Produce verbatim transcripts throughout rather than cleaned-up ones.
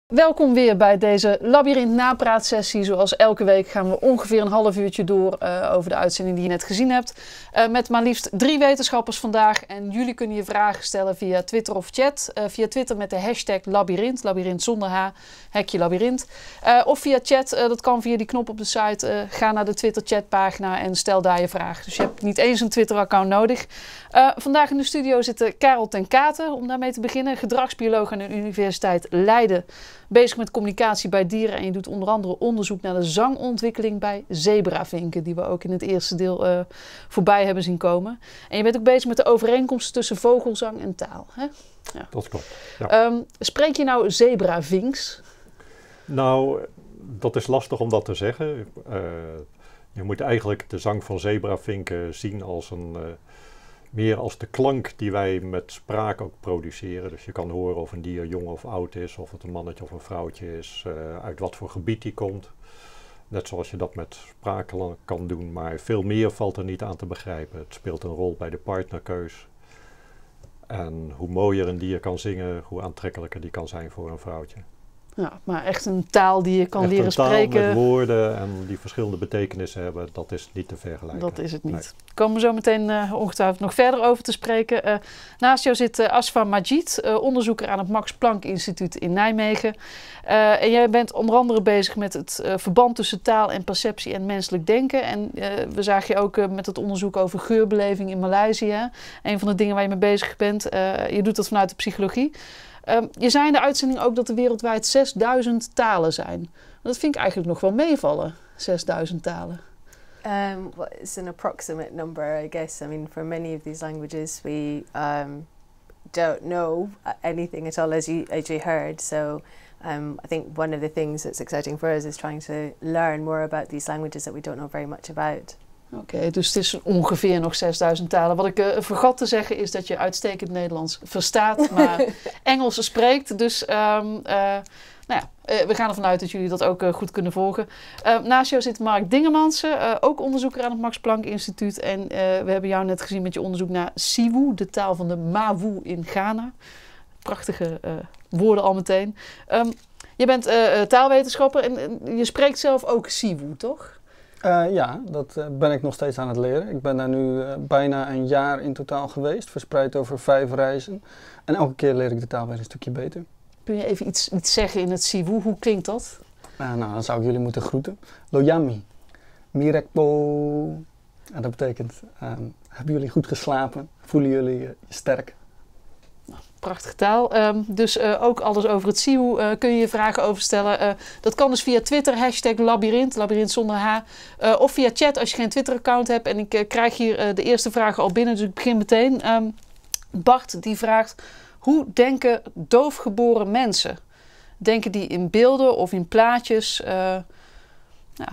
Welkom weer bij deze Labyrinth napraatsessie. Zoals elke week gaan we ongeveer een half uurtje door uh, over de uitzending die je net gezien hebt. Uh, met maar liefst drie wetenschappers vandaag. En jullie kunnen je vragen stellen via Twitter of chat. Uh, via Twitter met de hashtag Labyrinth. Labyrinth zonder H, hekje Labyrinth. Uh, of via chat, uh, dat kan via die knop op de site. Uh, ga naar de Twitter chatpagina en stel daar je vraag. Dus je hebt niet eens een Twitter account nodig. Uh, vandaag in de studio zitten Karel ten Katen, om daarmee te beginnen. Gedragsbioloog aan de Universiteit Leiden. Bezig met communicatie bij dieren en je doet onder andere onderzoek naar de zangontwikkeling bij zebravinken, die we ook in het eerste deel uh, voorbij hebben zien komen. En je bent ook bezig met de overeenkomsten tussen vogelzang en taal. Hè? Ja. Dat klopt. Ja. Um, spreek je nou zebravinks? Nou, dat is lastig om dat te zeggen. Uh, je moet eigenlijk de zang van zebravinken zien als een... Uh, meer als de klank die wij met spraak ook produceren. Dus je kan horen of een dier jong of oud is, of het een mannetje of een vrouwtje is, uh, uit wat voor gebied die komt. Net zoals je dat met spraak kan doen, maar veel meer valt er niet aan te begrijpen. Het speelt een rol bij de partnerkeus. En hoe mooier een dier kan zingen, hoe aantrekkelijker die kan zijn voor een vrouwtje. Ja, maar echt een taal die je kan echt leren een taal spreken. Met woorden en die verschillende betekenissen hebben, dat is niet te vergelijken. Dat is het niet. Nee. Daar komen we zo meteen uh, ongetwijfeld nog verder over te spreken. Uh, naast jou zit uh, Asfa Majid, uh, onderzoeker aan het Max Planck Instituut in Nijmegen. Uh, en jij bent onder andere bezig met het uh, verband tussen taal en perceptie en menselijk denken. En uh, we zagen je ook uh, met het onderzoek over geurbeleving in Maleisië. Een van de dingen waar je mee bezig bent. Uh, je doet dat vanuit de psychologie. Um, je zei in de uitzending ook dat er wereldwijd zesduizend talen zijn. Dat vind ik eigenlijk nog wel meevallen, zesduizend talen. Um, well, it's an approximate number, I guess. I mean, for many of these languages, we um, don't know anything at all, as you, as you heard. So um, I think one of the things that's exciting for us is trying to learn more about these languages that we don't know very much about. Oké, okay, dus het is ongeveer nog zesduizend talen. Wat ik uh, vergat te zeggen is dat je uitstekend Nederlands verstaat, maar Engels spreekt. Dus um, uh, nou ja, uh, we gaan ervan uit dat jullie dat ook uh, goed kunnen volgen. Uh, naast jou zit Mark Dingemansen, uh, ook onderzoeker aan het Max Planck Instituut. En uh, we hebben jou net gezien met je onderzoek naar Siwu, de taal van de Mawu in Ghana. Prachtige uh, woorden al meteen. Um, je bent uh, taalwetenschapper en uh, je spreekt zelf ook Siwu, toch? Uh, ja, dat uh, ben ik nog steeds aan het leren. Ik ben daar nu uh, bijna een jaar in totaal geweest, verspreid over vijf reizen. En elke keer leer ik de taal weer een stukje beter. Kun je even iets, iets zeggen in het Siwu? Hoe klinkt dat? Uh, nou, dan zou ik jullie moeten groeten. Loyami, Mirekpo. En dat betekent, um, hebben jullie goed geslapen? Voelen jullie uh, sterk? Prachtige taal. Um, dus uh, ook alles over het Siwu uh, kun je je vragen over stellen. Uh, dat kan dus via Twitter, hashtag Labyrinth, Labyrinth zonder H. Uh, of via chat als je geen Twitter-account hebt. En ik uh, krijg hier uh, de eerste vragen al binnen, dus ik begin meteen. Um, Bart die vraagt, hoe denken doofgeboren mensen? Denken die in beelden of in plaatjes? Uh, nou,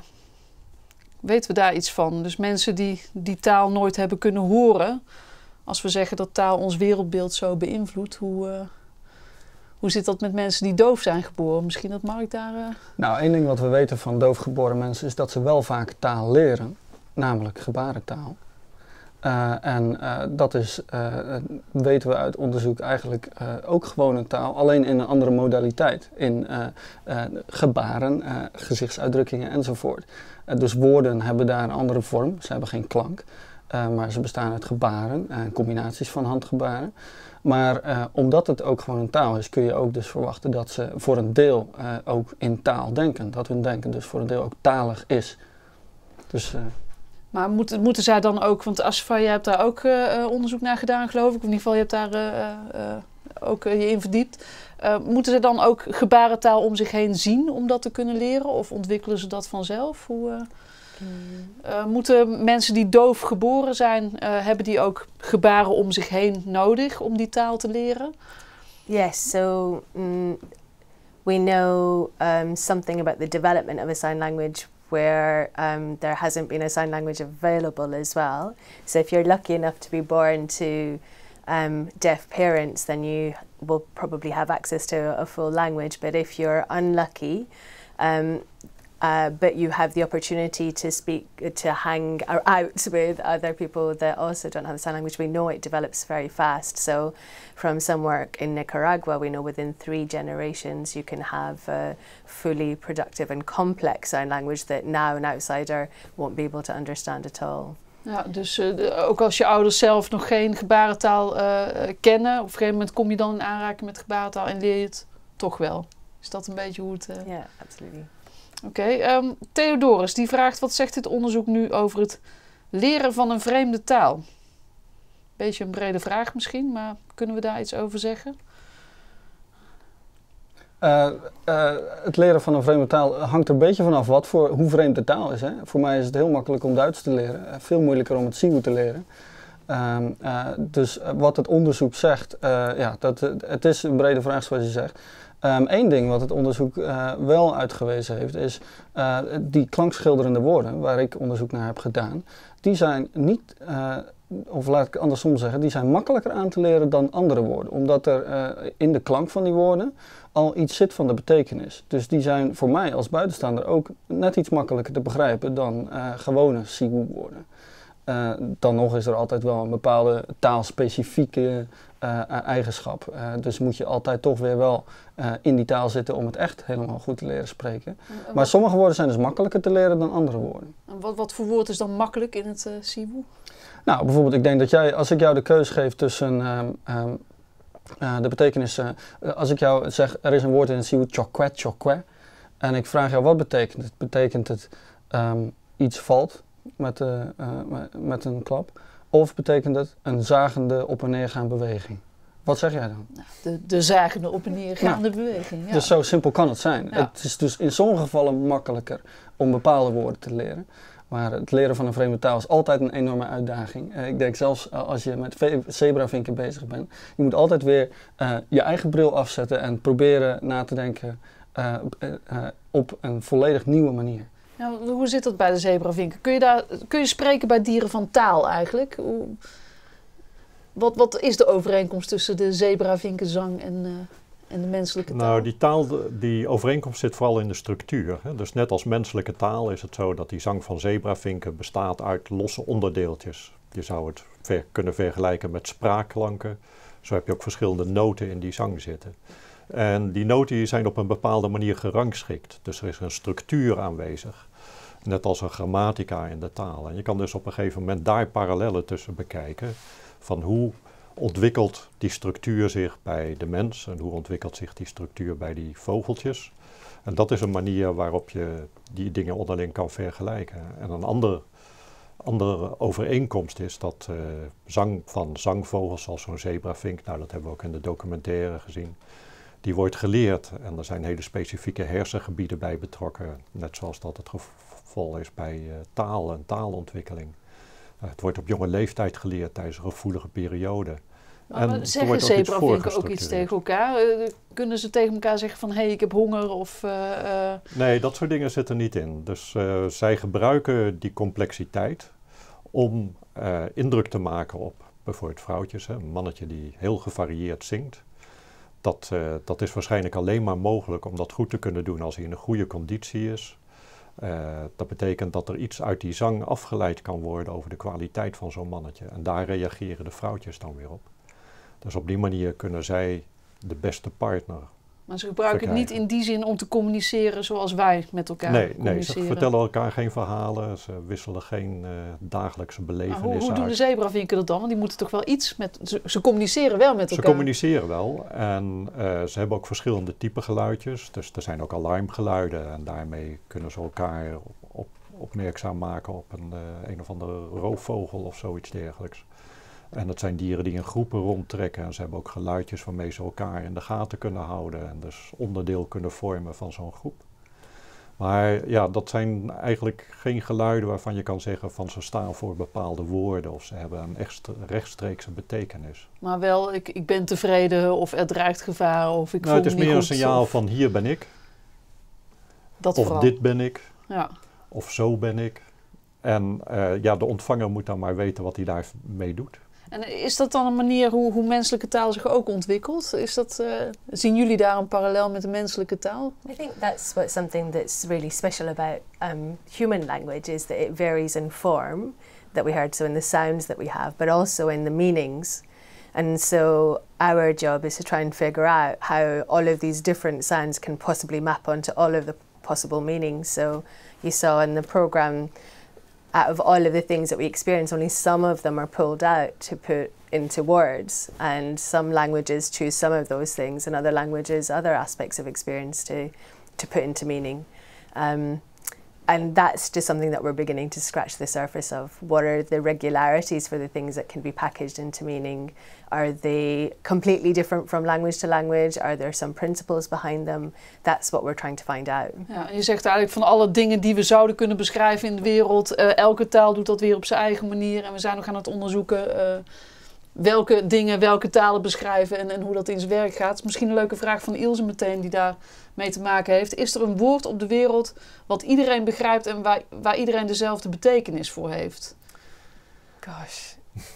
weten we daar iets van? Dus mensen die die taal nooit hebben kunnen horen. Als we zeggen dat taal ons wereldbeeld zo beïnvloedt, hoe, uh, hoe zit dat met mensen die doof zijn geboren? Misschien dat Mark daar... Uh... Nou, één ding wat we weten van doofgeboren mensen is dat ze wel vaak taal leren, namelijk gebarentaal. Uh, en uh, dat is, uh, weten we uit onderzoek, eigenlijk uh, ook gewoon een taal, alleen in een andere modaliteit. In uh, uh, gebaren, uh, gezichtsuitdrukkingen enzovoort. Uh, dus woorden hebben daar een andere vorm, ze hebben geen klank. Uh, maar ze bestaan uit gebaren en uh, combinaties van handgebaren. Maar uh, omdat het ook gewoon een taal is, kun je ook dus verwachten dat ze voor een deel uh, ook in taal denken. Dat hun denken dus voor een deel ook talig is. Dus, uh, maar moeten, moeten zij dan ook, want Asfa, je hebt daar ook uh, onderzoek naar gedaan geloof ik. Of in ieder geval, je hebt daar uh, uh, ook uh, je in verdiept. Uh, moeten ze dan ook gebarentaal om zich heen zien om dat te kunnen leren? Of ontwikkelen ze dat vanzelf? Hoe... Uh... Uh, moeten mensen die doof geboren zijn, uh, hebben die ook gebaren om zich heen nodig om die taal te leren? Yes, so mm, we know um, something about the development of a sign language where um, there hasn't been a sign language available as well. So if you're lucky enough to be born to um, deaf parents, then you will probably have access to a full language. But if you're unlucky, um, Uh, but you have the opportunity to speak, to hang out with other people that also don't have the sign language. We know it develops very fast. So from some work in Nicaragua, we know within three generations you can have a fully productive and complex sign language that now an outsider won't be able to understand at all. Ja, dus uh, de, ook als je ouders zelf nog geen gebarentaal uh, kennen, op een gegeven moment kom je dan in aanraking met gebarentaal en leer je het toch wel. Is dat een beetje hoe het... Ja, uh... yeah, absolutely. Oké, okay, um, Theodorus die vraagt, wat zegt dit onderzoek nu over het leren van een vreemde taal? Beetje een brede vraag misschien, maar kunnen we daar iets over zeggen? Uh, uh, het leren van een vreemde taal hangt er een beetje vanaf wat voor, hoe vreemd de taal is. Hè? Voor mij is het heel makkelijk om Duits te leren, uh, veel moeilijker om het Cebu te leren. Um, uh, dus uh, wat het onderzoek zegt, uh, ja, dat, uh, het is een brede vraag zoals je zegt. Eén um, ding wat het onderzoek uh, wel uitgewezen heeft is uh, die klankschilderende woorden waar ik onderzoek naar heb gedaan, die zijn niet, uh, of laat ik andersom zeggen, die zijn makkelijker aan te leren dan andere woorden. Omdat er uh, in de klank van die woorden al iets zit van de betekenis. Dus die zijn voor mij als buitenstaander ook net iets makkelijker te begrijpen dan uh, gewone Cebu woorden. Uh, dan nog is er altijd wel een bepaalde taalspecifieke uh, eigenschap. Uh, dus moet je altijd toch weer wel uh, in die taal zitten om het echt helemaal goed te leren spreken. En, en maar sommige woorden zijn dus makkelijker te leren dan andere woorden. En wat, wat voor woord is dan makkelijk in het uh, Cebu? Nou, bijvoorbeeld ik denk dat jij, als ik jou de keus geef tussen um, um, uh, de betekenis, uh, als ik jou zeg, er is een woord in het Cebu, chokwe, chokwe, en ik vraag jou wat betekent het? Betekent het um, iets valt? Met, uh, uh, met een klap. Of betekent het een zagende op en neergaande beweging? Wat zeg jij dan? De, de zagende op en neergaande nou, beweging, ja. Dus zo simpel kan het zijn. Ja. Het is dus in sommige gevallen makkelijker om bepaalde woorden te leren. Maar het leren van een vreemde taal is altijd een enorme uitdaging. Uh, ik denk zelfs uh, als je met zebravinken bezig bent, je moet altijd weer uh, je eigen bril afzetten en proberen na te denken uh, uh, uh, op een volledig nieuwe manier. Nou, hoe zit dat bij de zebravinken? Kun je, daar, kun je spreken bij dieren van taal eigenlijk? Hoe, wat, wat is de overeenkomst tussen de zebravinkenzang en, uh, en de menselijke taal? Nou, die taal, die overeenkomst zit vooral in de structuur. Hè? Dus net als menselijke taal is het zo dat die zang van zebravinken bestaat uit losse onderdeeltjes. Je zou het ver, kunnen vergelijken met spraakklanken. Zo heb je ook verschillende noten in die zang zitten. En die noten die zijn op een bepaalde manier gerangschikt. Dus er is een structuur aanwezig. Net als een grammatica in de taal. En je kan dus op een gegeven moment daar parallellen tussen bekijken. Van hoe ontwikkelt die structuur zich bij de mens en hoe ontwikkelt zich die structuur bij die vogeltjes. En dat is een manier waarop je die dingen onderling kan vergelijken. En een ander, andere overeenkomst is dat uh, zang van zangvogels zoals zo'n zebravink, nou dat hebben we ook in de documentaire gezien, die wordt geleerd en er zijn hele specifieke hersengebieden bij betrokken, net zoals dat het geval is bij uh, taal en taalontwikkeling. Uh, het wordt op jonge leeftijd geleerd tijdens een gevoelige periode. Maar en zeggen zebravinken ook, ook iets tegen elkaar? Uh, kunnen ze tegen elkaar zeggen van, hé, hey, ik heb honger of... Uh, uh... Nee, dat soort dingen zitten niet in. Dus uh, zij gebruiken die complexiteit om uh, indruk te maken op bijvoorbeeld vrouwtjes. Hè, een mannetje die heel gevarieerd zingt. Dat, uh, dat is waarschijnlijk alleen maar mogelijk om dat goed te kunnen doen als hij in een goede conditie is. Uh, dat betekent dat er iets uit die zang afgeleid kan worden over de kwaliteit van zo'n mannetje. En daar reageren de vrouwtjes dan weer op. Dus op die manier kunnen zij de beste partner Maar ze gebruiken verkrijgen. het niet in die zin om te communiceren zoals wij met elkaar nee, communiceren. Nee, ze vertellen elkaar geen verhalen, ze wisselen geen uh, dagelijkse belevenissen hoe, hoe doen de uit. zebravinken dat dan? Want die moeten toch wel iets met... Ze, ze communiceren wel met Ze elkaar. communiceren wel en uh, ze hebben ook verschillende type geluidjes. Dus er zijn ook alarmgeluiden en daarmee kunnen ze elkaar op, op, opmerkzaam maken op een, uh, een of andere roofvogel of zoiets dergelijks. En dat zijn dieren die in groepen rondtrekken en ze hebben ook geluidjes waarmee ze elkaar in de gaten kunnen houden en dus onderdeel kunnen vormen van zo'n groep. Maar ja, dat zijn eigenlijk geen geluiden waarvan je kan zeggen van ze staan voor bepaalde woorden of ze hebben een echt rechtstreekse betekenis. Maar wel, ik, ik ben tevreden of er dreigt gevaar of ik nou, voel het is me meer niet een goed, signaal of, van hier ben ik, dat of vooral. dit ben ik, Ja. of zo ben ik. En uh, ja, de ontvanger moet dan maar weten wat hij daarmee doet. En is dat dan een manier hoe, hoe menselijke taal zich ook ontwikkelt? Is dat, uh, zien jullie daar een parallel met de menselijke taal? I think that's what something that's really special about um, human language is that it varies in form that we heard, so in the sounds that we have, but also in the meanings. And so our job is to try and figure out how all of these different sounds can possibly map onto all of the possible meanings. So you saw in the program, out of all of the things that we experience, only some of them are pulled out to put into words. And some languages choose some of those things, and other languages, other aspects of experience to, to put into meaning. Um, and that's just something that we're beginning to scratch the surface of. What are the regularities for the things that can be packaged into meaning? Are they completely different from language to language? Are there some principles behind them? That's what we're trying to find out. Ja, je zegt eigenlijk van alle dingen die we zouden kunnen beschrijven in de wereld, uh, elke taal doet dat weer op zijn eigen manier. En we zijn nog aan het onderzoeken uh, welke dingen, welke talen beschrijven en, en hoe dat in zijn werk gaat. Misschien een leuke vraag van Ilse meteen die daar mee te maken heeft. Is er een woord op de wereld wat iedereen begrijpt en waar, waar iedereen dezelfde betekenis voor heeft? Gosh.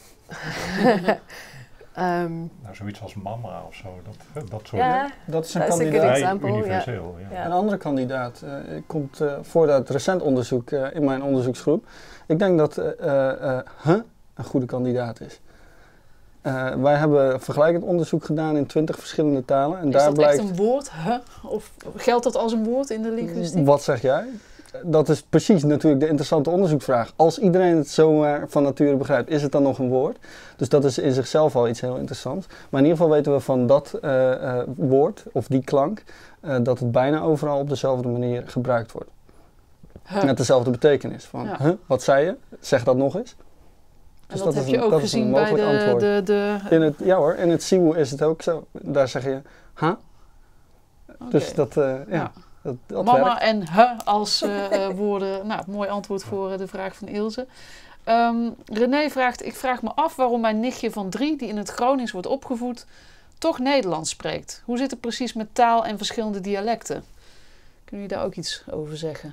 um, nou, zoiets als mama of zo, dat, dat soort yeah, dat is een that's kandidaat. a good example. Universeel, Yeah. ja. Yeah. Een andere kandidaat uh, komt uh, voort uit recent onderzoek uh, in mijn onderzoeksgroep. Ik denk dat uh, uh, huh een goede kandidaat is. Uh, wij hebben vergelijkend onderzoek gedaan in twintig verschillende talen. En is daar dat blijkt, echt een woord? Huh? Of geldt dat als een woord in de linguïstiek? Wat zeg jij? Dat is precies natuurlijk de interessante onderzoeksvraag. Als iedereen het zomaar van nature begrijpt, is het dan nog een woord? Dus dat is in zichzelf al iets heel interessants. Maar in ieder geval weten we van dat uh, uh, woord, of die klank, uh, dat het bijna overal op dezelfde manier gebruikt wordt. Huh. Met dezelfde betekenis. Van, Ja. huh, wat zei je? Zeg dat nog eens. En Dus dat, dat heb is je een- ook dat is een gezien bij mogelijk de, antwoord. de, de, In het, ja hoor, in het Siwo is het ook zo. Daar zeg je ha. Oké. Dus dat, uh, ja, Ja. dat, dat Mama werkt. en he als uh, uh, woorden. Nou, mooi antwoord voor uh, de vraag van Ilse. Um, René vraagt, ik vraag me af waarom mijn nichtje van drie, die in het Gronings wordt opgevoed, toch Nederlands spreekt. Hoe zit het precies met taal en verschillende dialecten? Kunnen jullie daar ook iets over zeggen?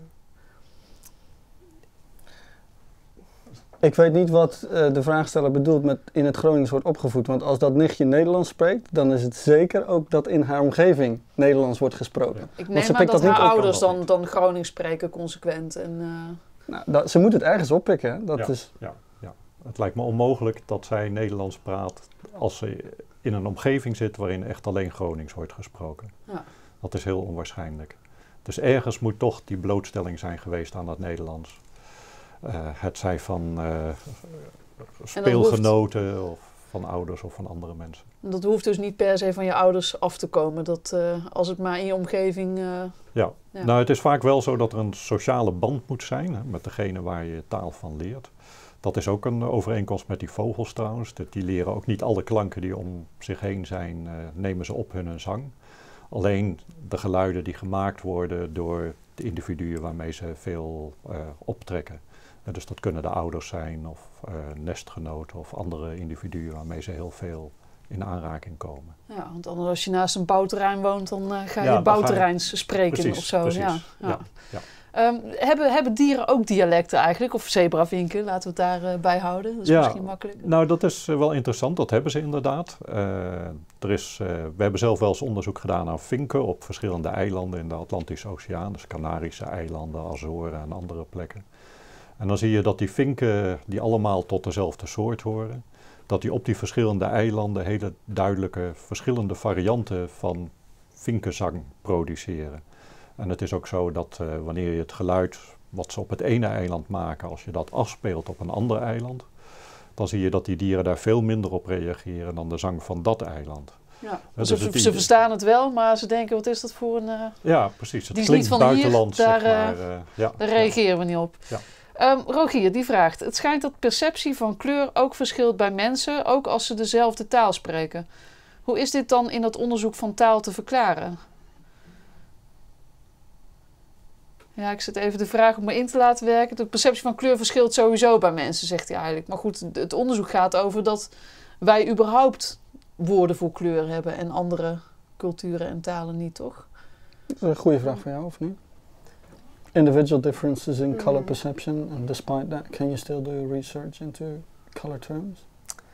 Ik weet niet wat uh, de vraagsteller bedoelt met in het Gronings wordt opgevoed. Want als dat nichtje Nederlands spreekt, dan is het zeker ook dat in haar omgeving Nederlands wordt gesproken. Ik Want neem ze aan pikt dat dat niet haar op. ouders dan, dan Gronings spreken consequent. En, uh, Nou, dat, ze moet het ergens oppikken. Hè? Dat Ja. is, Ja, ja. Het lijkt me onmogelijk dat zij Nederlands praat als ze in een omgeving zit waarin echt alleen Gronings wordt gesproken. Ja. Dat is heel onwaarschijnlijk. Dus ergens moet toch die blootstelling zijn geweest aan het Nederlands. Uh, het zij van uh, speelgenoten of van ouders of van andere mensen. dat hoeft dus niet per se van je ouders af te komen. Dat uh, als het maar in je omgeving... Uh, Ja. ja, nou het is vaak wel zo dat er een sociale band moet zijn hè, met degene waar je taal van leert. Dat is ook een overeenkomst met die vogels trouwens. Dat die leren ook niet alle klanken die om zich heen zijn, uh, nemen ze op hun zang. Alleen de geluiden die gemaakt worden door de individuen waarmee ze veel uh, optrekken. Uh, dus dat kunnen de ouders zijn of uh, nestgenoten of andere individuen waarmee ze heel veel in aanraking komen. ja, want anders als je naast een bouwterrein woont, dan uh, ga je Ja, dan bouwterreins spreken Precies, of zo. precies. Ja, ja. Ja, ja. Um, hebben, hebben dieren ook dialecten eigenlijk? Of zebravinken, laten we het daarbij uh, bij houden. Dat is Ja, misschien makkelijk. Nou, dat is uh, wel interessant. Dat hebben ze inderdaad. Uh, er is, uh, we hebben zelf wel eens onderzoek gedaan naar vinken op verschillende eilanden in de Atlantische Oceaan. Dus Canarische eilanden, Azoren en andere plekken. En dan zie je dat die vinken, die allemaal tot dezelfde soort horen, dat die op die verschillende eilanden hele duidelijke verschillende varianten van vinkenzang produceren. En het is ook zo dat uh, wanneer je het geluid wat ze op het ene eiland maken, als je dat afspeelt op een ander eiland, dan zie je dat die dieren daar veel minder op reageren dan de zang van dat eiland. Ja. Dus Ze, het ze idee- verstaan het wel, maar ze denken, wat is dat voor een... Uh, Ja, precies. Het Die is klinkt niet van hier, buitenlands, daar, zeg maar. Uh, ja, daar ja. reageren we niet op. Ja. Um, Rogier, die vraagt, het schijnt dat perceptie van kleur ook verschilt bij mensen, ook als ze dezelfde taal spreken. Hoe is dit dan in dat onderzoek van taal te verklaren? Ja, ik zet even de vraag om me in te laten werken. De perceptie van kleur verschilt sowieso bij mensen, zegt hij eigenlijk. Maar goed, het onderzoek gaat over dat wij überhaupt woorden voor kleur hebben en andere culturen en talen niet, toch? dat is een goede vraag voor jou, of niet? Individual differences in color Mm. perception, and despite that, can you still do research into color terms?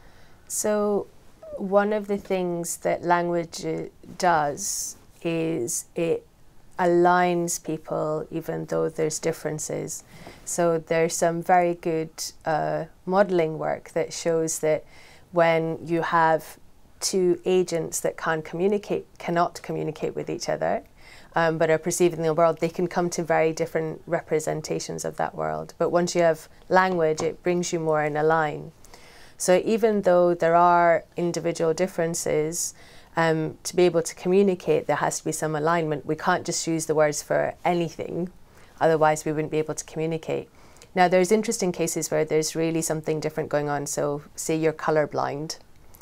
So one of the things that language does is it aligns people even though there's differences. So there's some very good uh, modeling work that shows that when you have two agents that can't communicate, cannot communicate with each other, um, but are perceiving the world, they can come to very different representations of that world. But once you have language, it brings you more in a line. So even though there are individual differences, um, to be able to communicate, there has to be some alignment. We can't just use the words for anything, otherwise we wouldn't be able to communicate. Now there's interesting cases where there's really something different going on. So say you're colorblind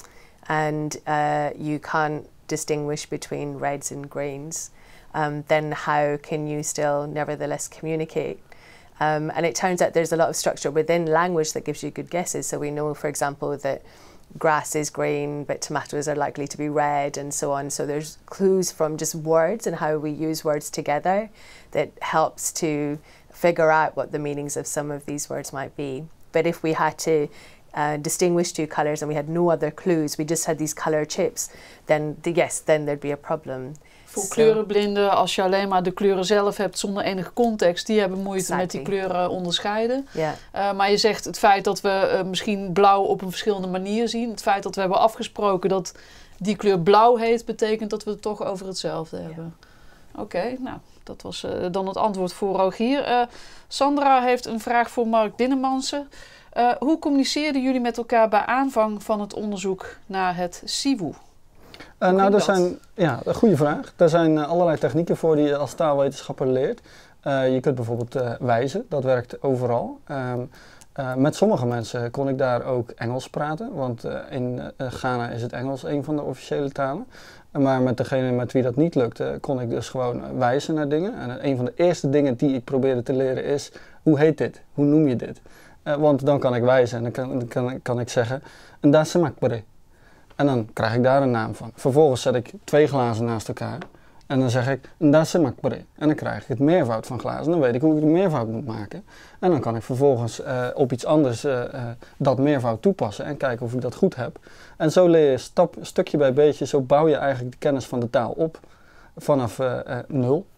and uh, you can't distinguish between reds and greens, um, then how can you still nevertheless communicate? Um, and it turns out there's a lot of structure within language that gives you good guesses. So we know, for example, that grass is green, but tomatoes are likely to be red, and so on. So there's clues from just words and how we use words together that helps to figure out what the meanings of some of these words might be. But if we had to uh, distinguish two colours and we had no other clues, we just had these colour chips, then the, yes, then there'd be a problem. Voor so, kleurenblinden, als je alleen maar de kleuren zelf hebt zonder enige context, die hebben moeite exactly. met die kleuren onderscheiden. Yeah. Uh, maar je zegt het feit dat we uh, misschien blauw op een verschillende manier zien, het feit dat we hebben afgesproken dat die kleur blauw heet, betekent dat we het toch over hetzelfde hebben. Yeah. Oké, okay, nou, dat was uh, dan het antwoord voor Rogier. Uh, Sandra heeft een vraag voor Mark Dinnemansen. Uh, hoe communiceerden jullie met elkaar bij aanvang van het onderzoek naar het Siwu? Uh, nou, er zijn, ja, een goede vraag. Er zijn uh, allerlei technieken voor die je als taalwetenschapper leert. Uh, je kunt bijvoorbeeld uh, wijzen, dat werkt overal. Um, uh, met sommige mensen kon ik daar ook Engels praten, want uh, in uh, Ghana is het Engels een van de officiële talen. Uh, maar met degene met wie dat niet lukte, kon ik dus gewoon wijzen naar dingen. En uh, een van de eerste dingen die ik probeerde te leren is, hoe heet dit? Hoe noem je dit? Uh, want dan kan ik wijzen en dan kan, dan kan, kan ik zeggen, ndasemakbare. En dan krijg ik daar een naam van. Vervolgens zet ik twee glazen naast elkaar. En dan zeg ik, ndasemakbare. En dan krijg ik het meervoud van glazen. Dan weet ik hoe ik de meervoud moet maken. En dan kan ik vervolgens uh, op iets anders uh, uh, dat meervoud toepassen. En kijken of ik dat goed heb. En zo leer je stap, stukje bij beetje. Zo bouw je eigenlijk de kennis van de taal op. Vanaf uh, uh, nul.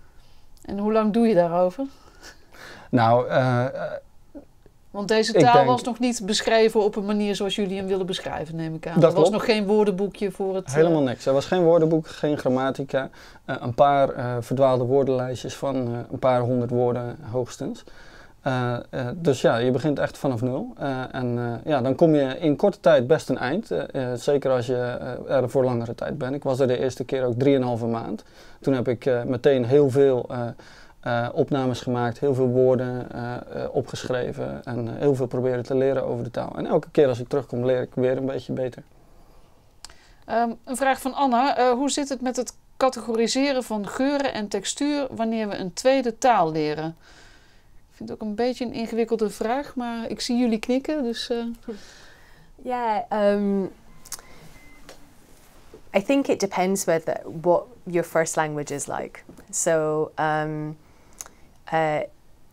En hoe lang doe je daarover? Nou... Uh, uh, Want deze taal denk, was nog niet beschreven op een manier zoals jullie hem willen beschrijven, neem ik aan. Er was klopt. nog geen woordenboekje voor het... Helemaal uh... niks. Er was geen woordenboek, geen grammatica. Uh, een paar uh, verdwaalde woordenlijstjes van uh, een paar honderd woorden hoogstens. Uh, uh, dus ja, je begint echt vanaf nul. Uh, en uh, ja, dan kom je in korte tijd best een eind. Uh, uh, zeker als je uh, er voor langere tijd bent. Ik was er de eerste keer ook drieënhalve maand. Toen heb ik uh, meteen heel veel... Uh, Uh, opnames gemaakt, heel veel woorden uh, uh, opgeschreven en uh, heel veel proberen te leren over de taal. En elke keer als ik terugkom leer ik weer een beetje beter. Um, een vraag van Anna. Uh, hoe zit het met het categoriseren van geuren en textuur wanneer we een tweede taal leren? Ik vind het ook een beetje een ingewikkelde vraag, maar ik zie jullie knikken, dus... Ja, uh... yeah, um, I think it depends whether what your first language is like. So, um, uh,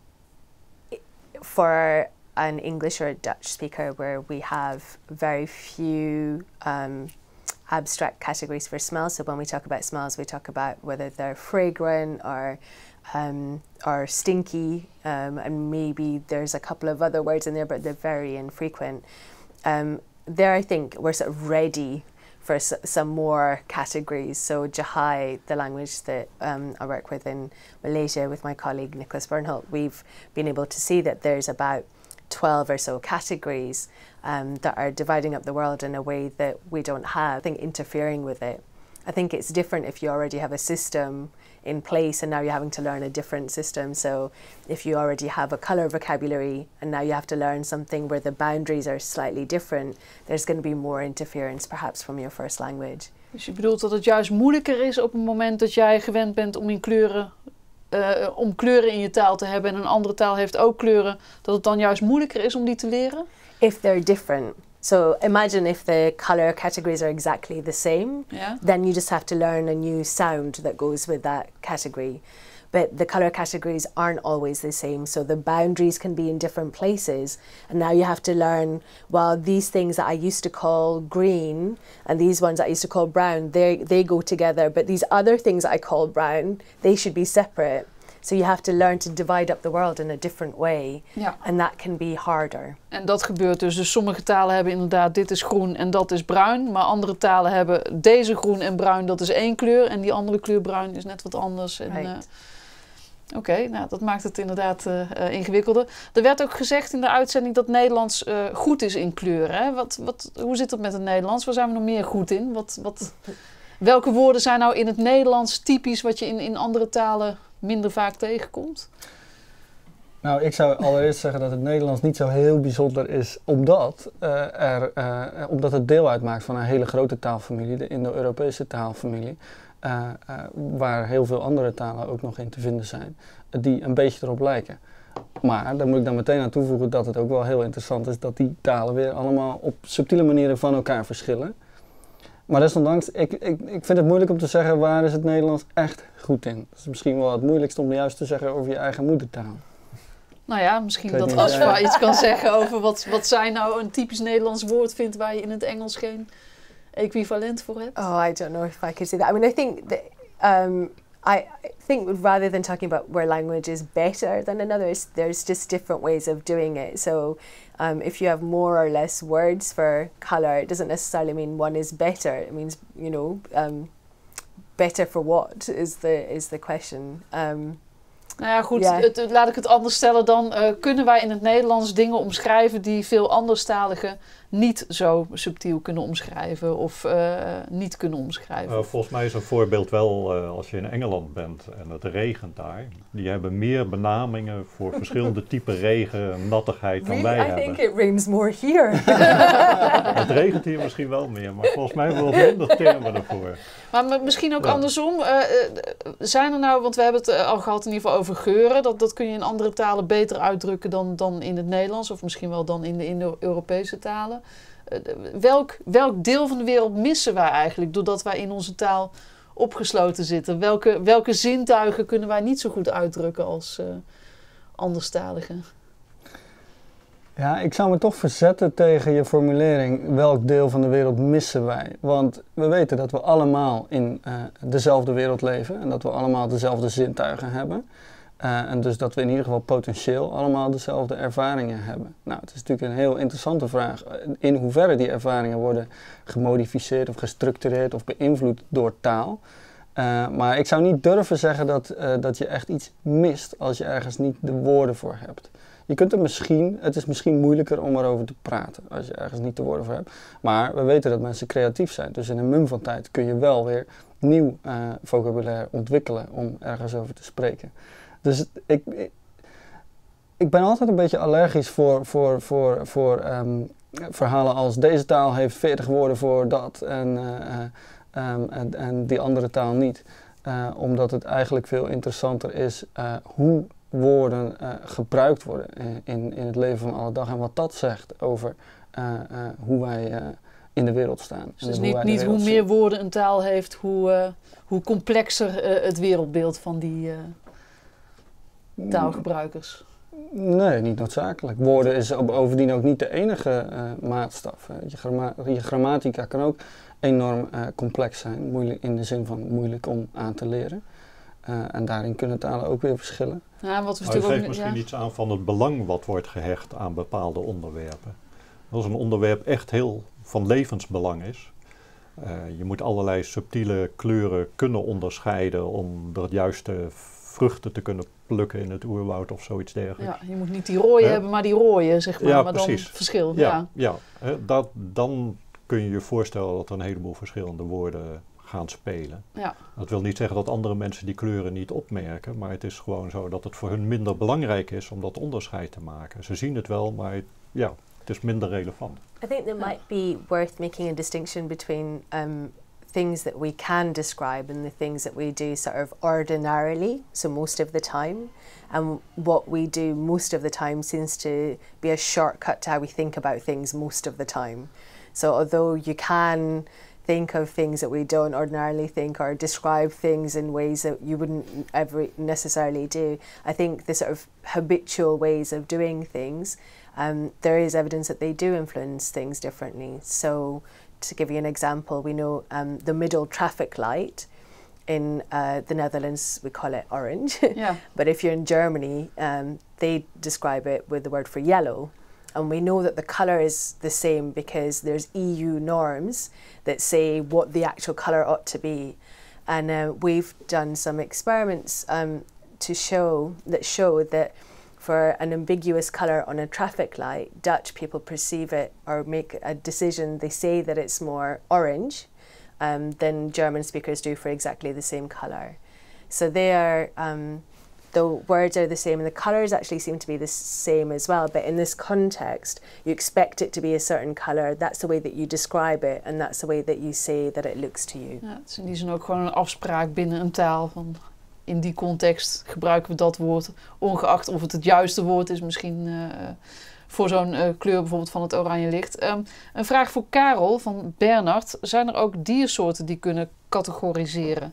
for an English or a Dutch speaker where we have very few um, abstract categories for smells, so when we talk about smells, we talk about whether they're fragrant or um, or stinky, um, and maybe there's a couple of other words in there, but they're very infrequent. Um, there, I think we're sort of ready for s some more categories. So Jahai, the language that um, I work with in Malaysia with my colleague Nicholas Bernholt, we've been able to see that there's about twelve or so categories um, that are dividing up the world in a way that we don't have, I think, interfering with it. I think it's different if you already have a system in place and now you're having to learn a different system. So if you already have a colour vocabulary and now you have to learn something where the boundaries are slightly different, there's going to be more interference perhaps from your first language. Dus je bedoelt dat het juist moeilijker is op het moment dat jij gewend bent om in kleuren, uh, om kleuren in je taal te hebben en een andere taal heeft ook kleuren, dat het dan juist moeilijker is om die te leren? If they're different. So imagine if the color categories are exactly the same, Ja. then you just have to learn a new sound that goes with that category. But the color categories aren't always the same, so the boundaries can be in different places. And now you have to learn, well, these things that I used to call green and these ones that I used to call brown, they they go together. But these other things that I call brown, they should be separate. So you have to learn to divide up the world in a different way. Ja. And that can be harder. En dat gebeurt dus. Dus sommige talen hebben inderdaad dit is groen en dat is bruin. Maar andere talen hebben deze groen en bruin, dat is één kleur. En die andere kleur bruin is net wat anders. En, Right. uh, Oké, okay, nou dat maakt het inderdaad uh, uh, ingewikkelder. Er werd ook gezegd in de uitzending dat Nederlands uh, goed is in kleuren. Hè? Wat, wat, hoe zit het met het Nederlands? Waar zijn we nog meer goed in? Wat, wat, welke woorden zijn nou in het Nederlands typisch wat je in, in andere talen minder vaak tegenkomt? Nou, ik zou allereerst zeggen dat het Nederlands niet zo heel bijzonder is, omdat, uh, er, uh, omdat het deel uitmaakt van een hele grote taalfamilie, de Indo-Europese taalfamilie, uh, uh, waar heel veel andere talen ook nog in te vinden zijn, uh, die een beetje erop lijken. Maar daar moet ik dan meteen aan toevoegen dat het ook wel heel interessant is dat die talen weer allemaal op subtiele manieren van elkaar verschillen. Maar desondanks, ik, ik, ik vind het moeilijk om te zeggen waar is het Nederlands echt goed in. Dat is misschien wel het moeilijkste om juist te zeggen over je eigen moedertaal. Nou ja, misschien Ik weet dat niet, Asfa ja. iets kan zeggen over wat, wat zij nou een typisch Nederlands woord vindt waar je in het Engels geen equivalent voor hebt. Oh, I don't know if I could say that. I mean, I think that um, I I think rather than talking about where language is better than another, is there's just different ways of doing it. So um, if you have more or less words for colour, it doesn't necessarily mean one is better. It means, you know, um, better for what is the is the question. Um, Nou ja, goed, Ja. het, het- laat ik het anders stellen dan. Uh, kunnen wij in het Nederlands dingen omschrijven die veel anderstaligen niet zo subtiel kunnen omschrijven of uh, niet kunnen omschrijven? Uh, volgens mij is een voorbeeld wel uh, als je in Engeland bent en het regent daar. Die hebben meer benamingen voor verschillende typen regen en nattigheid dan wij really, I hebben. think it rains more here. Het regent hier misschien wel meer, maar volgens mij hebben we wat minder termen ervoor. Maar m- misschien ook Ja. andersom. Uh, uh, zijn er nou, want we hebben het uh, al gehad in ieder geval over geuren. Dat, dat kun je in andere talen beter uitdrukken dan, dan in het Nederlands. Of misschien wel dan in de Indo-Europese talen. Uh, d- welk, welk deel van de wereld missen wij eigenlijk doordat wij in onze taal opgesloten zitten? Welke, welke zintuigen kunnen wij niet zo goed uitdrukken als uh, anderstaligen? Ja, ik zou me toch verzetten tegen je formulering, welk deel van de wereld missen wij? Want we weten dat we allemaal in uh, dezelfde wereld leven en dat we allemaal dezelfde zintuigen hebben. Uh, en dus dat we in ieder geval potentieel allemaal dezelfde ervaringen hebben. Nou, het is natuurlijk een heel interessante vraag in hoeverre die ervaringen worden gemodificeerd of gestructureerd of beïnvloed door taal. Uh, maar ik zou niet durven zeggen dat, uh, dat je echt iets mist als je ergens niet de woorden voor hebt. Je kunt er misschien, het is misschien moeilijker om erover te praten als je ergens niet de woorden voor hebt. Maar we weten dat mensen creatief zijn. Dus in een mum van tijd kun je wel weer nieuw uh, vocabulaire ontwikkelen om ergens over te spreken. Dus ik, ik, ik ben altijd een beetje allergisch voor, voor, voor, voor um, verhalen als deze taal heeft veertig woorden voor dat en, uh, um, en, en die andere taal niet. Uh, omdat het eigenlijk veel interessanter is uh, hoe woorden uh, gebruikt worden in, in het leven van alle dag en wat dat zegt over uh, uh, hoe wij uh, in de wereld staan. Dus hoe niet, wij de niet hoe wereld meer zien. woorden een taal heeft, hoe, uh, hoe complexer uh, het wereldbeeld van die uh, taalgebruikers. Nee, niet noodzakelijk. Woorden is bovendien ook niet de enige uh, maatstaf. Uh, je, gramma je grammatica kan ook enorm uh, complex zijn, moeilijk, in de zin van moeilijk om aan te leren. Uh, en daarin kunnen talen ook weer verschillen. Ja, wat we Maar het natuurlijk geeft ook, misschien ja. iets aan van het belang wat wordt gehecht aan bepaalde onderwerpen. Als een onderwerp echt heel van levensbelang is, uh, je moet allerlei subtiele kleuren kunnen onderscheiden om de juiste vruchten te kunnen plukken in het oerwoud of zoiets dergelijks. Ja, je moet niet die rode Ja. hebben, maar die rode, zeg maar. Ja, maar precies. dan verschil. Ja, Ja. ja. Hè, dat, dan kun je je voorstellen dat er een heleboel verschillende woorden gaan spelen. Ja. Dat wil niet zeggen dat andere mensen die kleuren niet opmerken, maar het is gewoon zo dat het voor hun minder belangrijk is om dat onderscheid te maken. Ze zien het wel, maar het, ja, het is minder relevant. I think there might be worth making a distinction between um, things that we can describe and the things that we do sort of ordinarily, so most of the time. And what we do most of the time seems to be a shortcut to how we think about things most of the time. So although you can think of things that we don't ordinarily think or describe things in ways that you wouldn't ever necessarily do, I think the sort of habitual ways of doing things, um, there is evidence that they do influence things differently. So to give you an example, we know um, the middle traffic light in uh, the Netherlands, we call it orange. Yeah. But if you're in Germany, um, they describe it with the word for yellow. And we know that the colour is the same because there's E U norms that say what the actual colour ought to be. And uh, we've done some experiments um, to show that show that for an ambiguous colour on a traffic light, Dutch people perceive it or make a decision, they say that it's more orange um, than German speakers do for exactly the same colour. So they are, um, the words are the same and the colours actually seem to be the same as well, but in this context you expect it to be a certain colour, that's the way that you describe it and that's the way that you say that it looks to you. Ja, het is in die zin ook gewoon een afspraak binnen een taal. Van in die context gebruiken we dat woord, ongeacht of het het juiste woord is misschien uh, voor zo'n uh, kleur bijvoorbeeld van het oranje licht. Um, een vraag voor Karel van Bernard. Zijn er ook diersoorten die kunnen categoriseren?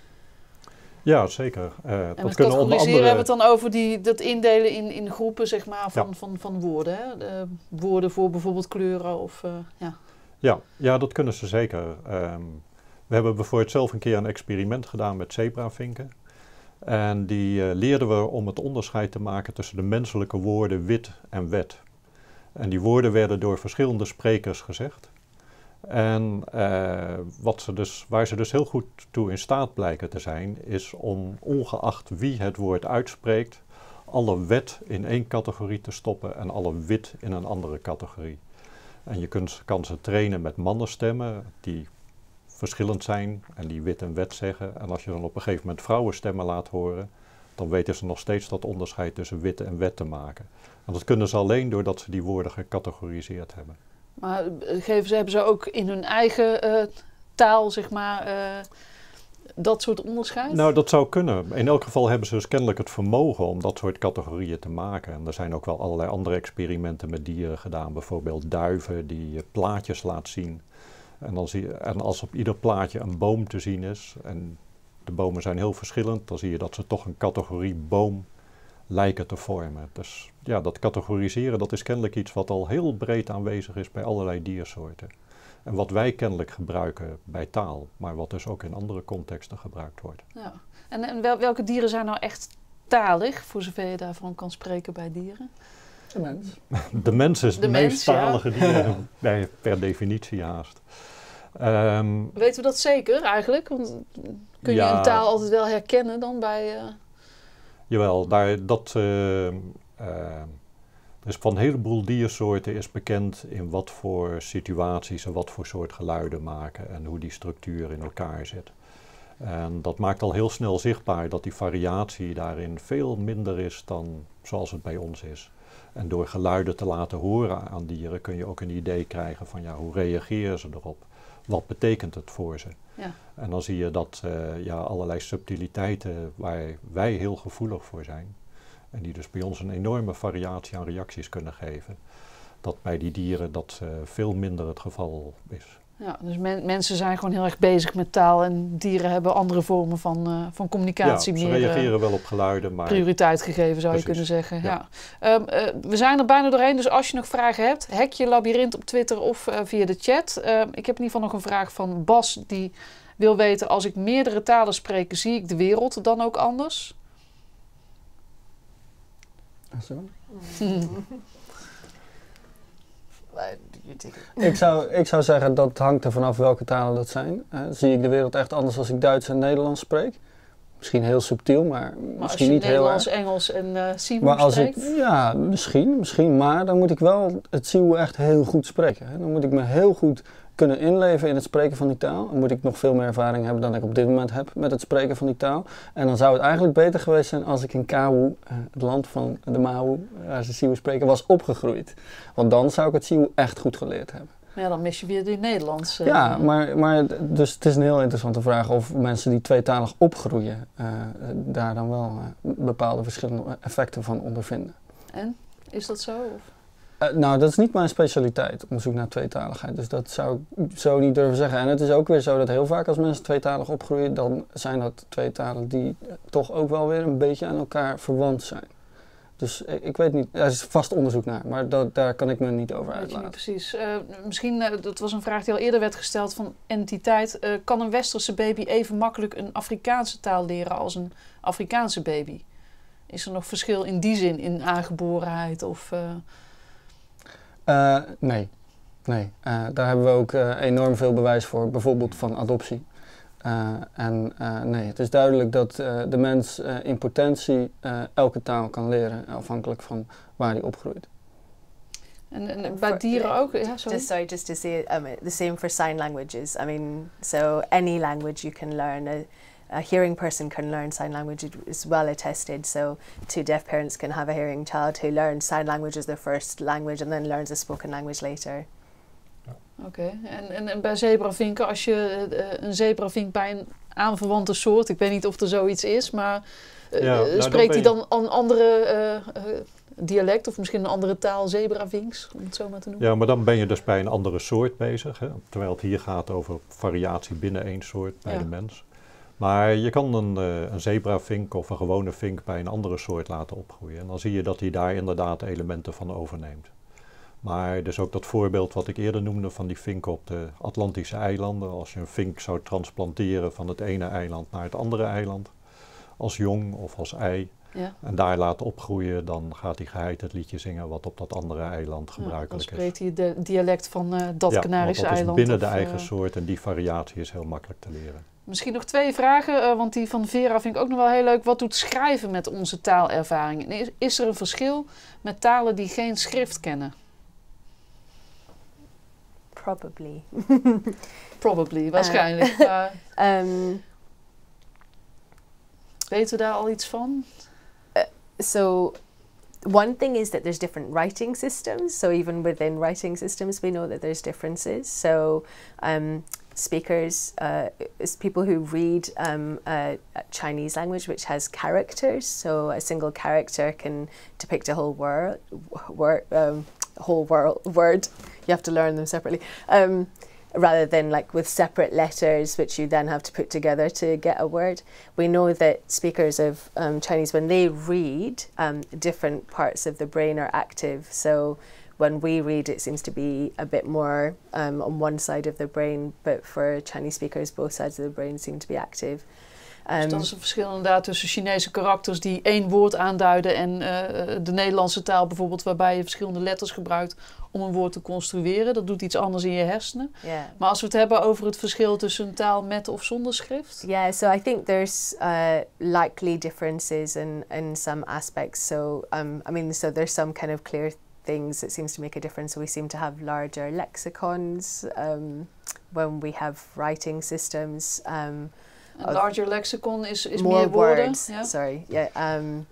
Ja, zeker. Uh, en dat met kunnen onder categoriseren andere... hebben we het dan over die, dat indelen in, in groepen zeg maar, van, ja. van, van woorden. Hè? De woorden voor bijvoorbeeld kleuren of... Uh, ja. Ja, ja, dat kunnen ze zeker. Um, we hebben bijvoorbeeld zelf een keer een experiment gedaan met zebravinken. En die uh, leerden we om het onderscheid te maken tussen de menselijke woorden wit en wet. En die woorden werden door verschillende sprekers gezegd. En uh, wat ze dus, waar ze dus heel goed toe in staat blijken te zijn, is om ongeacht wie het woord uitspreekt, alle wet in één categorie te stoppen en alle wit in een andere categorie. En je kunt, kan ze trainen met mannenstemmen die verschillend zijn en die wit en wet zeggen. En als je dan op een gegeven moment vrouwenstemmen laat horen, dan weten ze nog steeds dat onderscheid tussen wit en wet te maken. En dat kunnen ze alleen doordat ze die woorden gecategoriseerd hebben. Maar geven ze, hebben ze ook in hun eigen uh, taal, zeg maar, uh, dat soort onderscheid? Nou, dat zou kunnen. In elk geval hebben ze dus kennelijk het vermogen om dat soort categorieën te maken. En er zijn ook wel allerlei andere experimenten met dieren gedaan. Bijvoorbeeld duiven die uh, plaatjes laat zien. En, dan zie je, en als op ieder plaatje een boom te zien is, en de bomen zijn heel verschillend, dan zie je dat ze toch een categorie boom lijken te vormen. Dus ja, dat categoriseren, dat is kennelijk iets wat al heel breed aanwezig is bij allerlei diersoorten. En wat wij kennelijk gebruiken bij taal, maar wat dus ook in andere contexten gebruikt wordt. Ja. En, en wel, welke dieren zijn nou echt talig, voor zover je daarvan kan spreken bij dieren? De mens. De mens is de de mens, meest talige ja. dier, bij, per definitie haast. Um, Weten we dat zeker eigenlijk? Want kun je ja, een taal altijd wel herkennen dan bij... Uh... Jawel, daar, dat, uh, uh, er is van een heleboel diersoorten is bekend in wat voor situaties ze wat voor soort geluiden maken en hoe die structuur in elkaar zit. En dat maakt al heel snel zichtbaar dat die variatie daarin veel minder is dan zoals het bij ons is. En door geluiden te laten horen aan dieren kun je ook een idee krijgen van ja, hoe reageren ze erop? Wat betekent het voor ze? Ja. En dan zie je dat uh, ja, allerlei subtiliteiten waar wij heel gevoelig voor zijn, en die dus bij ons een enorme variatie aan reacties kunnen geven, dat bij die dieren dat uh, veel minder het geval is. Ja, dus men, mensen zijn gewoon heel erg bezig met taal en dieren hebben andere vormen van, uh, van communicatie. Ja, ze meer, reageren uh, wel op geluiden, maar... prioriteit gegeven zou Precies. je kunnen zeggen. Ja. Ja. Um, uh, we zijn er bijna doorheen, dus als je nog vragen hebt, hack je Labyrinth op Twitter of uh, via de chat. Uh, ik heb in ieder geval nog een vraag van Bas, die wil weten, als ik meerdere talen spreek, zie ik de wereld dan ook anders? Zo. Mm. Ik zou, ik zou zeggen dat hangt er vanaf welke talen dat zijn. Uh, zie ik de wereld echt anders als ik Duits en Nederlands spreek? Misschien heel subtiel, maar, Maar misschien als je niet Nederlands, heel erg. Engels en uh, Simoes Maar als spreekt? ik, ja, misschien, misschien, maar dan moet ik wel het Siouw echt heel goed spreken. Hè. Dan moet ik me heel goed kunnen inleven in het spreken van die taal. Dan moet ik nog veel meer ervaring hebben dan ik op dit moment heb met het spreken van die taal. En dan zou het eigenlijk beter geweest zijn als ik in Kawoe, het land van de Maoe, waar ze Siouw spreken, was opgegroeid. Want dan zou ik het Siouw echt goed geleerd hebben. Maar ja, dan mis je weer die Nederlands. Uh, ja, maar, maar dus het is een heel interessante vraag of mensen die tweetalig opgroeien uh, daar dan wel uh, bepaalde verschillende effecten van ondervinden. En? Is dat zo? Of? Uh, nou, dat is niet mijn specialiteit, onderzoek naar tweetaligheid. Dus dat zou ik zo niet durven zeggen. En het is ook weer zo dat heel vaak als mensen tweetalig opgroeien, dan zijn dat twee talen die uh, toch ook wel weer een beetje aan elkaar verwant zijn. Dus ik, ik weet niet, er is vast onderzoek naar, maar dat, daar kan ik me niet over uitlaten. Weet je niet precies. Uh, misschien, uh, dat was een vraag die al eerder werd gesteld van entiteit. Uh, kan een westerse baby even makkelijk een Afrikaanse taal leren als een Afrikaanse baby? Is er nog verschil in die zin, in aangeborenheid? Of, uh... Uh, nee, nee. Uh, daar hebben we ook uh, enorm veel bewijs voor, bijvoorbeeld van adoptie. Uh, en uh, nee, het is duidelijk dat uh, de mens uh, in potentie uh, elke taal kan leren, afhankelijk van waar hij opgroeit. En, en bij dieren ook? Ja, sorry. Just sorry, just to say um, the same for sign languages. I mean, so any language you can learn. A, a hearing person can learn sign language. It is well attested. So two deaf parents can have a hearing child who learns sign language as their first language and then learns a spoken language later. Oké, okay. en, en, en bij zebravinken, als je uh, een zebravink bij een aanverwante soort, ik weet niet of er zoiets is, maar uh, ja, nou, spreekt hij dan een andere uh, uh, dialect of misschien een andere taal zebravinks, om het zo maar te noemen? Ja, maar dan ben je dus bij een andere soort bezig, hè? Terwijl het hier gaat over variatie binnen één soort bij ja. de mens. Maar je kan een, uh, een zebravink of een gewone vink bij een andere soort laten opgroeien en dan zie je dat hij daar inderdaad elementen van overneemt. Maar dus ook dat voorbeeld wat ik eerder noemde van die vink op de Atlantische eilanden. Als je een vink zou transplanteren van het ene eiland naar het andere eiland. Als jong of als ei. Ja. En daar laten opgroeien, dan gaat hij geheid het liedje zingen wat op dat andere eiland gebruikelijk is. Ja, dan spreekt hij de dialect van uh, dat ja, Canarische eiland. Ja, dat is binnen of, de eigen uh, soort en die variatie is heel makkelijk te leren. Misschien nog twee vragen, uh, want die van Vera vind ik ook nog wel heel leuk. Wat doet schrijven met onze taalervaring? Is, is er een verschil met talen die geen schrift kennen? Probably. Probably, waarschijnlijk. Uh, uh, um, weten we daar al iets van? Uh, so, one thing is that there's different writing systems. So even within writing systems, we know that there's differences. So, um, speakers, uh, is people who read um, uh, Chinese language, which has characters. So a single character can depict a whole word. word um, whole world, word, you have to learn them separately, um, rather than like with separate letters which you then have to put together to get a word. We know that speakers of um, Chinese, when they read, um, different parts of the brain are active. So when we read, it seems to be a bit more um, on one side of the brain, but for Chinese speakers, both sides of the brain seem to be active. Um, dus dat is een verschil inderdaad tussen Chinese karakters die één woord aanduiden en uh, de Nederlandse taal bijvoorbeeld, waarbij je verschillende letters gebruikt om een woord te construeren. Dat doet iets anders in je hersenen. Yeah. Maar als we het hebben over het verschil tussen een taal met of zonder schrift? Yeah, so I think there's uh, likely differences in, in some aspects. So, um, I mean, so there's some kind of clear things that seems to make a difference. So we seem to have larger lexicons um, when we have writing systems. Um, Een larger lexicon is, is more meer woorden. Words, yeah. Sorry, yeah. Um,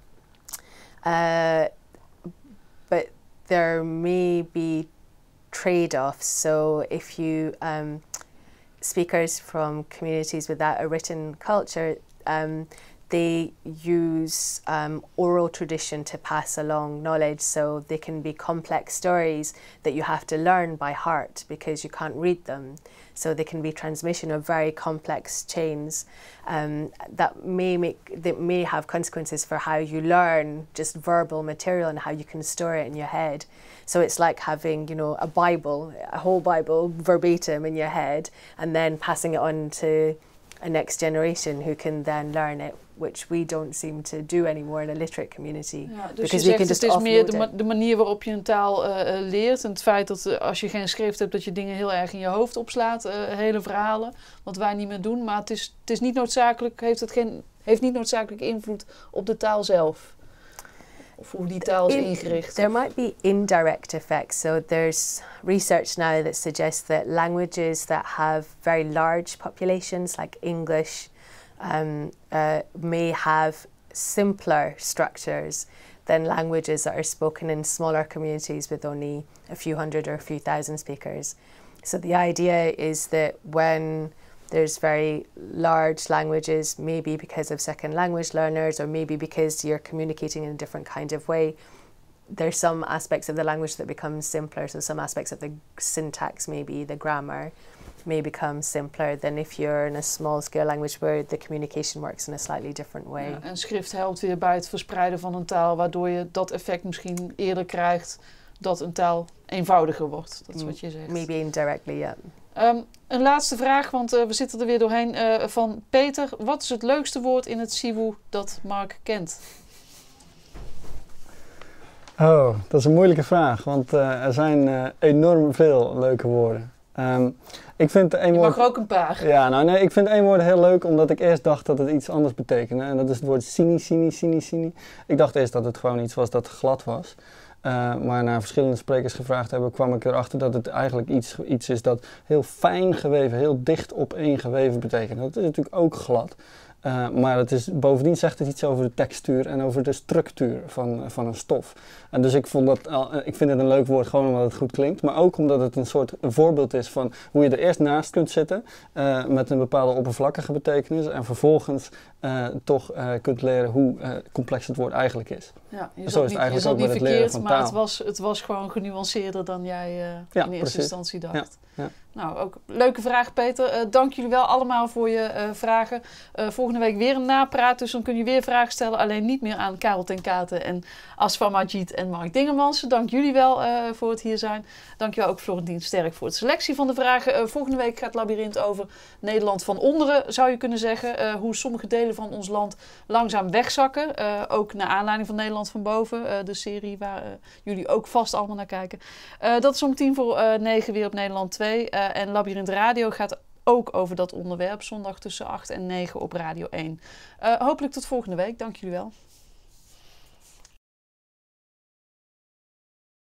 uh, but there may be trade-offs. So if you um, speakers from communities without a written culture, um, they use um, oral tradition to pass along knowledge. So they can be complex stories that you have to learn by heart because you can't read them. So they can be transmission of very complex chains um, that may make that may have consequences for how you learn just verbal material and how you can store it in your head. So it's like having, you know, a Bible, a whole Bible verbatim in your head, and then passing it on to a next generation who can then learn it, which we don't seem to do anymore in a literate community. Ja, dus je zegt, het is meer de, ma de manier waarop je een taal uh, leert. En het feit dat uh, als je geen schrift hebt, dat je dingen heel erg in je hoofd opslaat. Uh, hele verhalen, wat wij niet meer doen. Maar het is, het is niet noodzakelijk, heeft het geen, heeft niet noodzakelijk invloed op de taal zelf. Of hoe die taal is In, ingericht. There might be indirect effects. So there's research now that suggests that languages that have very large populations, like English, um, uh, may have simpler structures, than languages that are spoken in smaller communities with only a few hundred or a few thousand speakers. So the idea is that when there's very large languages, maybe because of second language learners, or maybe because you're communicating in a different kind of way, there's some aspects of the language that become simpler. So some aspects of the syntax, maybe the grammar, may become simpler than if you're in a small scale language where the communication works in a slightly different way. Ja, en schrift helpt weer bij het verspreiden van een taal, waardoor je dat effect misschien eerder krijgt dat een taal eenvoudiger wordt. Dat is wat je zegt. Maybe indirectly, yeah. Um, een laatste vraag, want uh, we zitten er weer doorheen, uh, van Peter. Wat is het leukste woord in het Siwu dat Mark kent? Oh, dat is een moeilijke vraag, want uh, er zijn uh, enorm veel leuke woorden. Um, ik vind één je woord... mag er ook een paar. Ja, nou nee, ik vind één woord heel leuk, omdat ik eerst dacht dat het iets anders betekende. En dat is het woord sini, sini, sini, sini. Ik dacht eerst dat het gewoon iets was dat glad was. Uh, maar na verschillende sprekers gevraagd hebben, kwam ik erachter dat het eigenlijk iets, iets is dat heel fijn geweven, heel dicht opeen geweven betekent. Dat is natuurlijk ook glad. Uh, maar het is, bovendien zegt het iets over de textuur en over de structuur van, van een stof. En dus ik, vond dat, uh, ik vind het een leuk woord gewoon omdat het goed klinkt. Maar ook omdat het een soort een voorbeeld is van hoe je er eerst naast kunt zitten. Uh, met een bepaalde oppervlakkige betekenis. En vervolgens uh, toch uh, kunt leren hoe uh, complex het woord eigenlijk is. Ja, je zo zat is het niet, eigenlijk je ook zat met niet het leren verkeerd, van maar taal. het was, het was gewoon genuanceerder dan jij uh, Ja, in eerste precies. instantie dacht. Ja, ja. Nou, ook leuke vraag, Peter. Uh, dank jullie wel allemaal voor je uh, vragen. Uh, volgende week weer een napraat, dus dan kun je weer vragen stellen. Alleen niet meer aan Karel ten Katen en Asfa Majid en Mark Dingemans. Dank jullie wel uh, voor het hier zijn. Dank je wel ook Florentien Sterk voor de selectie van de vragen. Uh, volgende week gaat Labyrinth over Nederland van onderen, zou je kunnen zeggen. Uh, hoe sommige delen van ons land langzaam wegzakken. Uh, ook naar aanleiding van Nederland van boven. Uh, de serie waar uh, jullie ook vast allemaal naar kijken. Uh, dat is om tien voor uh, negen weer op Nederland twee. Uh, en Labyrinth Radio gaat ook over dat onderwerp. Zondag tussen acht en negen op Radio één. Uh, hopelijk tot volgende week. Dank jullie wel.